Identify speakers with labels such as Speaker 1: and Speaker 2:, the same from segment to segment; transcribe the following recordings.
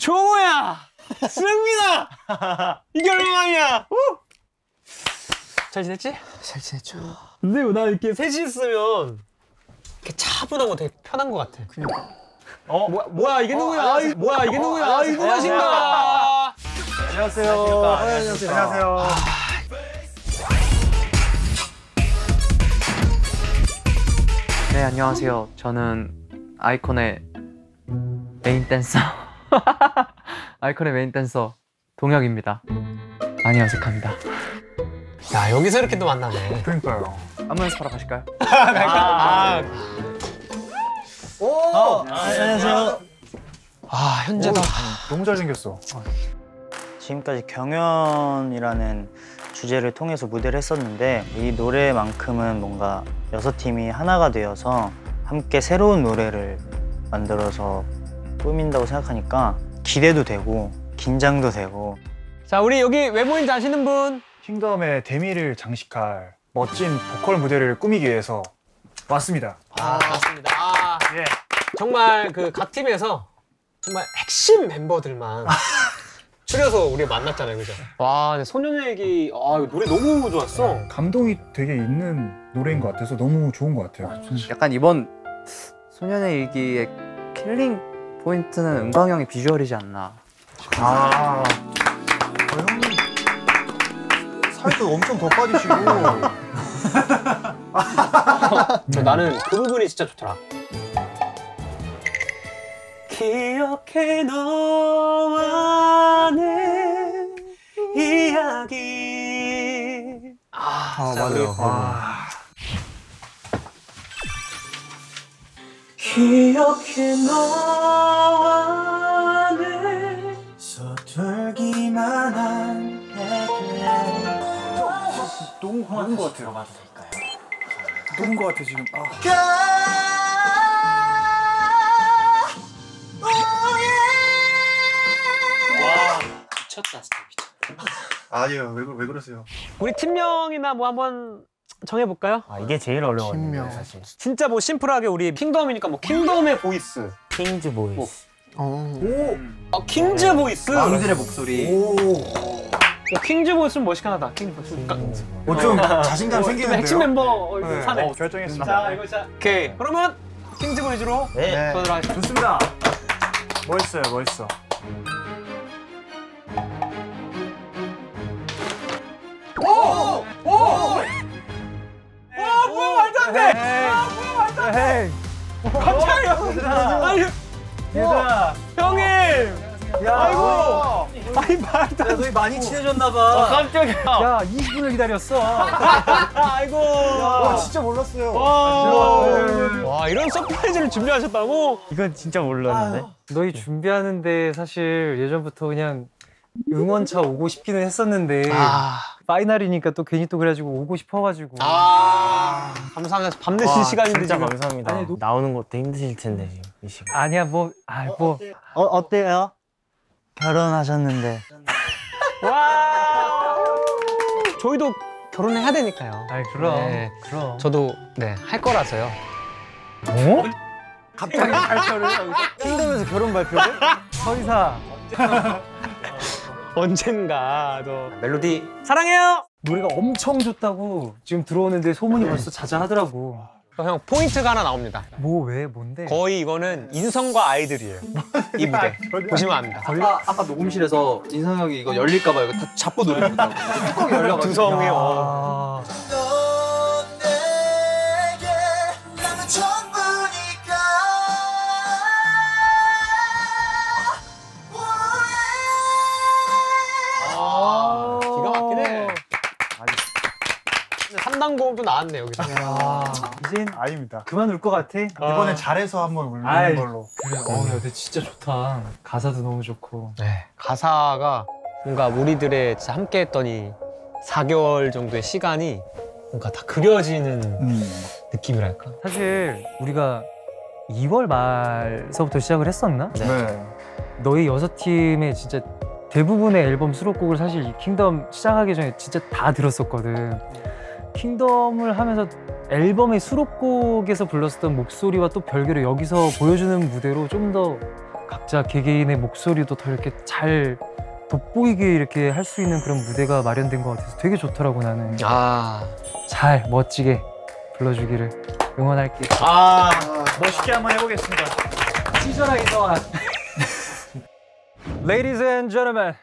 Speaker 1: 조모야! 승민아! 이게 얼마만이야? 잘 지냈지?
Speaker 2: 잘 지냈죠.
Speaker 1: 근데 나 이렇게 셋이 있으면 이렇게 차분하고 되게 편한 것 같아.
Speaker 2: 그니까.
Speaker 1: 뭐야 이게 누구야? 뭐야 이게 누구야? 이거 누구신가?
Speaker 2: 안녕하세요. 안녕하세요.
Speaker 3: 네, 안녕하세요. 저는 아이콘의 메인 댄서 아이콘의 메인 댄서 동혁입니다. 많이 어색합니다.
Speaker 1: 야, 여기서 이렇게 또 만나네.
Speaker 2: 그러니까요.
Speaker 3: 안무 연습하러 가실까요?
Speaker 2: 안녕하세요.
Speaker 1: 아, 현재다.
Speaker 2: 너무 잘생겼어.
Speaker 4: 지금까지 경연이라는 주제를 통해서 무대를 했었는데 이 노래만큼은 뭔가 6팀이 하나가 되어서 함께 새로운 노래를 만들어서 꾸민다고 생각하니까 기대도 되고 긴장도 되고.
Speaker 1: 자, 우리 여기 외모인지 아시는 분?
Speaker 2: 킹덤의 데미를 장식할 멋진 보컬 무대를 꾸미기 위해서 왔습니다.
Speaker 1: 맞습니다.
Speaker 2: 예.
Speaker 1: 정말 그 각 팀에서 정말 핵심 멤버들만 추려서 우리가 만났잖아요, 그죠? 와, 근데 소년의 얘기, 이거 노래 너무 좋았어.
Speaker 2: 감동이 되게 있는 노래인 것 같아서 너무 좋은 것 같아요.
Speaker 3: 약간 이번 소년의 일기의 킬링 포인트는 은광 형의 비주얼이지 않나.
Speaker 2: 형님 살도 엄청 더 빠지시고.
Speaker 1: 나는 그 부분이 진짜 좋더라. 기억해 너와 내 이야기.
Speaker 2: 맞아요.
Speaker 1: 기억해 너와 내
Speaker 4: 서툴기만 한 내게.
Speaker 2: 너무 화난 것 같아요. 너무 것 같아 지금.
Speaker 1: 미쳤다, 진짜 미쳤다.
Speaker 2: 아니에요. 왜 그러세요?
Speaker 1: 우리 팀명이나 뭐 한번 정해볼까요?
Speaker 4: 이게 제일 어려웠는데 사실.
Speaker 1: 진짜 뭐 심플하게 우리 킹덤이니까 뭐 킹덤의 보이스.
Speaker 4: 킹즈 보이스.
Speaker 1: 킹즈 보이스.
Speaker 3: 왕들의 목소리.
Speaker 1: 킹즈 보이스는 멋있긴 하다. 킹즈 보이스.
Speaker 2: 좀 자신감 생기는데요?
Speaker 1: 핵심 멤버 사네.
Speaker 2: 결정했습니다.
Speaker 1: 자, 이거 자. 오케이. 그러면 킹즈 보이즈로
Speaker 4: 네.
Speaker 1: 보도록 하겠습니다.
Speaker 2: 좋습니다. 멋있어.
Speaker 1: 뭐야, 말도 안 돼! 뭐야, 말도 안 돼! 갑자기! 아니,
Speaker 2: 얘들아.
Speaker 1: 형님! 아이고! 아니, 말도 안 돼!
Speaker 3: 너희 많이 친해졌나봐.
Speaker 1: 깜짝이야!
Speaker 3: 야, 20분을 기다렸어.
Speaker 1: 아이고!
Speaker 2: 진짜 몰랐어요.
Speaker 1: 와, 이런 서프라이즈를 준비하셨다고?
Speaker 4: 이건 진짜 몰랐는데.
Speaker 3: 너희 준비하는데 사실 예전부터 그냥 응원차 오고 싶기는 했었는데 파이널이니까 또 괜히 또 그래가지고 오고 싶어가지고.
Speaker 1: 감사합니다. 밤늦은 시간인데
Speaker 4: 진짜
Speaker 1: 지금.
Speaker 4: 감사합니다.
Speaker 3: 아니,
Speaker 4: 나오는 것도 힘드실 텐데 지금 이 시간.
Speaker 3: 아니야 뭐
Speaker 4: 어때요? 결혼하셨는데.
Speaker 1: 와! 저희도 결혼해야 되니까요.
Speaker 3: 아이 그럼
Speaker 1: 네.
Speaker 3: 그럼.
Speaker 1: 저도 할 거라서요.
Speaker 3: 갑자기 발표를 킹덤에서 결혼 발표를? 서희사
Speaker 1: 언젠가 또 멜로디 사랑해요.
Speaker 3: 노래가 엄청 좋다고 지금 들어오는데 소문이 벌써 자자하더라고.
Speaker 1: 형 포인트가 하나 나옵니다.
Speaker 3: 뭐 왜 뭔데?
Speaker 1: 거의 이거는 인성과 아이들이에요. 이 무대 보시면 압니다.
Speaker 3: 아까 녹음실에서 인성형이 이거 열릴까봐 이거 다 잡고 노래했다고. 뚜껑이 열려가지고.
Speaker 1: 두성이 기가 막히네. 3단 고음도 나왔네 여기서.
Speaker 3: 이젠
Speaker 2: 아닙니다.
Speaker 3: 그만 울 것 같아.
Speaker 2: 이번엔 잘해서 한번 울는
Speaker 3: 아이.
Speaker 2: 걸로.
Speaker 3: 그래. 야, 근데 진짜 좋다. 가사도 너무 좋고.
Speaker 1: 네, 가사가 뭔가 우리들의 진짜 함께했던 이 4개월 정도의 시간이 뭔가 다 그려지는 느낌이랄까.
Speaker 3: 사실 우리가 2월 말서부터 시작을 했었나?
Speaker 2: 네.
Speaker 3: 너희 6팀의 진짜 대부분의 앨범 수록곡을 사실 이 킹덤 시작하기 전에 진짜 다 들었었거든. 킹덤을 하면서 앨범의 수록곡에서 불렀었던 목소리와 또 별개로 여기서 보여주는 무대로 좀 더 각자 개개인의 목소리도 더 이렇게 잘 돋보이게 이렇게 할 수 있는 그런 무대가 마련된 것 같아서 되게 좋더라고 나는. 잘 멋지게 불러주기를 응원할게.
Speaker 2: 멋있게 한번 해보겠습니다.
Speaker 3: 시절하게 동안. Ladies and gentlemen,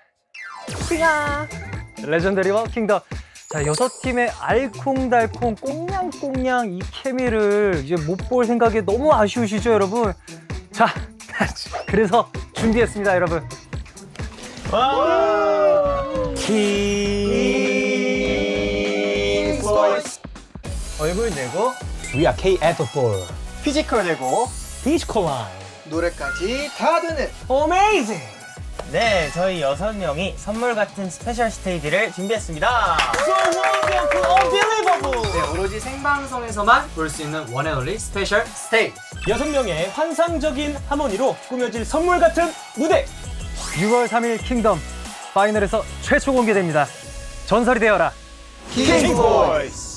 Speaker 3: 레전더리 워킹더. 자, 6팀의 알콩달콩 꽁냥꽁냥 이 케미를 이제 못 볼 생각에 너무 아쉬우시죠, 여러분? 자, 그래서 준비했습니다, 여러분.
Speaker 1: 얼굴 내고 We are K at the ball.
Speaker 2: 피지컬 되고
Speaker 1: 디지컬 라인.
Speaker 2: 노래까지 다 되는
Speaker 1: Amazing.
Speaker 4: 네, 저희 6명이 선물 같은 스페셜 스테이지를 준비했습니다.
Speaker 1: So wonderful, unbelievable.
Speaker 5: 네, 오로지 생방송에서만 볼 수 있는 원앤올리 스페셜 스테이지.
Speaker 1: 6명의 환상적인 하모니로 꾸며질 선물 같은 무대.
Speaker 3: 6월 3일 킹덤 파이널에서 최초 공개됩니다. 전설이 되어라.
Speaker 2: 킹보이스.